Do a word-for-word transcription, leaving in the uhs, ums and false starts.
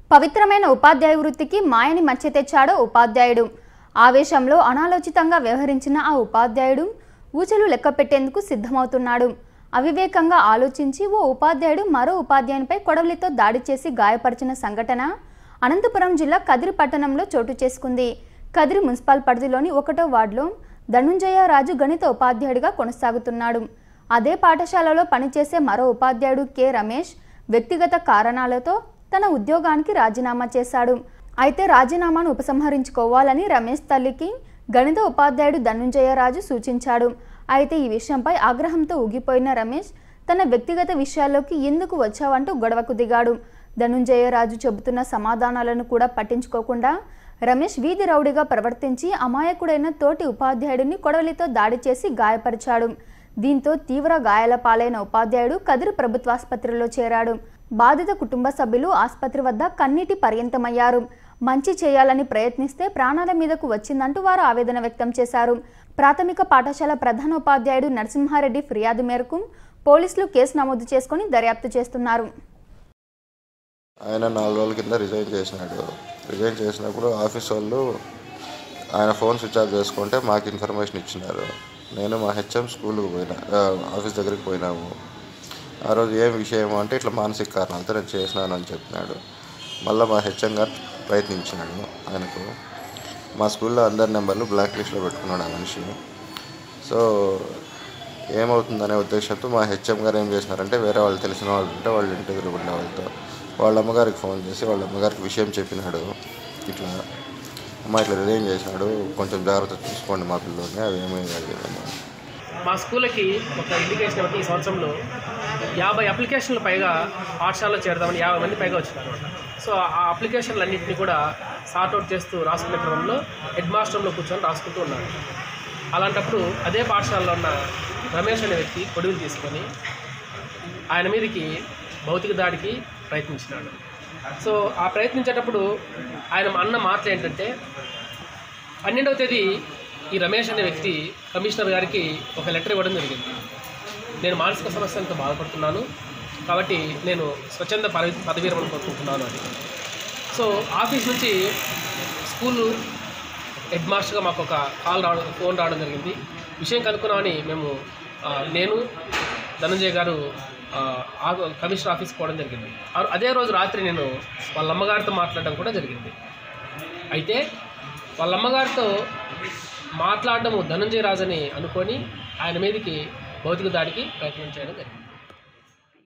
పవిత్రమైన ఉపాధ్యాయ వృత్తికి మాయని మచ్చ తెచ్చాడు ఉపాధ్యాయుడు. ఆవేశంలో అనాలోచితంగా వ్యవహరించిన ఆ ఉపాధ్యాయుడు ఊచలు లెక్క పెట్టేందుకు సిద్ధమవుతున్నాడు. అవివేకంగా ఆలోచించి ఓ ఉపాధ్యాయుడు మరో ఉపాధ్యాయునిపై కొడవలితో దాడి చేసి గాయపరిచిన సంఘటన అనంతపురం జిల్లా కదిరి పట్టణంలో చోటు చేసుకుంది. కదిరి మున్సిపల్ పరిధిలోని ఒకటో వార్డులో ధనుంజయ రాజు గణిత ఉపాధ్యాయుడిగా కొనసాగుతున్నాడు. అదే పాఠశాలలో పనిచేసే మరో ఉపాధ్యాయుడు కె రమేష్ వ్యక్తిగత కారణాలతో తన ఉద్యోగానికి రాజీనామా చేశాడు. అయితే రాజీనామాను ఉపసంహరించుకోవాలని రమేష్ తల్లికి గణిత ఉపాధ్యాయుడు ధనుంజయ రాజు సూచించాడు. అయితే ఈ విషయంపై ఆగ్రహంతో ఊగిపోయిన రమేష్ తన వ్యక్తిగత విషయాల్లోకి ఎందుకు వచ్చావంటూ గొడవకు దిగాడు. ధనుంజయ రాజు చెబుతున్న సమాధానాలను కూడా పట్టించుకోకుండా రమేష్ వీధి రౌడీగా ప్రవర్తించి అమాయకుడైన తోటి ఉపాధ్యాయుడిని కొడవలితో దాడి చేసి గాయపరిచాడు. దీంతో తీవ్ర గాయాల పాలైన ఉపాధ్యాయుడు కదిరి ప్రభుత్వాసుపత్రిలో చేరాడు. బాధిత కుటుంబ సభ్యులు ఆసుపత్రి వద్ద కన్నీటి పర్యంతమయ్యారు. మంచి చేయాలని ప్రయత్నిస్తే ప్రాణాల మీదకు వచ్చిందంటూ వారు ఆవేదన వ్యక్తం చేశారు. ప్రాథమిక పాఠశాల ప్రధానోపాధ్యాయుడు నరసింహారెడ్డి ఫిర్యాదు మేరకు పోలీసులు కేసు నమోదు చేసుకుని దర్యాప్తు చేస్తున్నారు. ఆయన నాలుగు రోజుల కింద రిజైన్ చేసినాడు. రిజైన్ చేసినప్పుడు ఆఫీస్ వాళ్ళు ఆయన ఫోన్ స్విచ్ ఆఫ్ చేసుకుంటే మాకు ఇన్ఫర్మేషన్ ఇచ్చినారు. నేను మా హెచ్ఎం స్కూల్కి పోయినా, ఆఫీస్ దగ్గరికి పోయినాము. ఆ రోజు ఏం విషయం అంటే ఇట్లా మానసిక కారణాలతో నేను చేసినాను అని చెప్పినాడు. మళ్ళీ మా హెచ్ఎం గారు ప్రయత్నించినాడు. ఆయనకు మా స్కూల్లో అందరి నెంబర్లు బ్లాక్ లిస్ట్లో పెట్టుకున్నాడు ఆ మనిషి. సో ఏమవుతుందనే ఉద్దేశంతో మా హెచ్ఎం గారు ఏం చేసినారంటే వేరే వాళ్ళు తెలిసిన వాళ్ళు ఉంటే వాళ్ళ ఇంటి దగ్గర ఉండే వాళ్ళతో వాళ్ళ అమ్మగారికి ఫోన్ చేసి వాళ్ళ అమ్మగారికి విషయం చెప్పినాడు. ఇట్లా అమ్మ ఇట్లా రిజైన్ చేసినాడు, కొంచెం జాగ్రత్త చూసుకోండి మా పిల్లల్ని, అవి ఏమైంది అడిగాము. మా స్కూల్కి ఒక ఇండికేషన్ బట్టి ఈ సంవత్సరంలో యాభై అప్లికేషన్లు పైగా పాఠశాలలో చేరదామని యాభై మంది పైగా వచ్చినారు. సో ఆ అప్లికేషన్లు అన్నింటినీ కూడా సార్ట్అవుట్ చేస్తూ రాసుకునే క్రమంలో హెడ్ మాస్టర్లో కూర్చొని రాసుకుంటూ ఉన్నారు. అలాంటప్పుడు అదే పాఠశాలలో ఉన్న రమేష్ అనే వ్యక్తి కొడుకులు తీసుకొని ఆయన మీదకి భౌతిక దాడికి ప్రయత్నించినాడు. సో ఆ ప్రయత్నించేటప్పుడు ఆయన అన్న మాటలు ఏంటంటే, పన్నెండవ తేదీ ఈ రమేష్ అనే వ్యక్తి కమిషనర్ గారికి ఒక లెటర్ ఇవ్వడం జరిగింది. నేను మానసిక సమస్యలతో బాధపడుతున్నాను కాబట్టి నేను స్వచ్ఛంద పదవి పదవీ విరమణ కోరుకుంటున్నాను అని. సో ఆఫీస్ నుంచి స్కూలు హెడ్ మాస్టర్గా మాకు ఒక కాల్ రావడం ఫోన్ రావడం జరిగింది. విషయం కనుక్కున్నామని మేము నేను ధనంజయ్ గారు కమిషనర్ ఆఫీస్కి పోవడం జరిగింది. అదే రోజు రాత్రి నేను వాళ్ళ అమ్మగారితో మాట్లాడడం కూడా జరిగింది. అయితే వాళ్ళ అమ్మగారితో మాట్లాడడము ధనంజయ రాజు అని అనుకొని ఆయన మీదకి భౌతిక దాడికి ప్రయత్నం చేయడం జరిగింది.